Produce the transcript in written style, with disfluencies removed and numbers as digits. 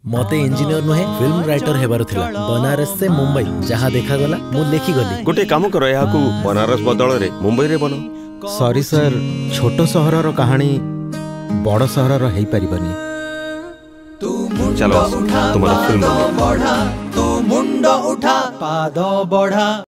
मते इंजीनियर नुहे film writer हेबार थिला। बनारस से मुंबई जहाँ देखा गला मु लेखि गली। गोटे काम करो या बनारस बदल रे मुंबई रे बनो। सॉरी सर, छोटो सहर रो कहानी बड़ सहर रो हेई परिबनी। चलो तुम्हारा फिल्म बढ़ा तू मुंड उठा पाद बढ़ा।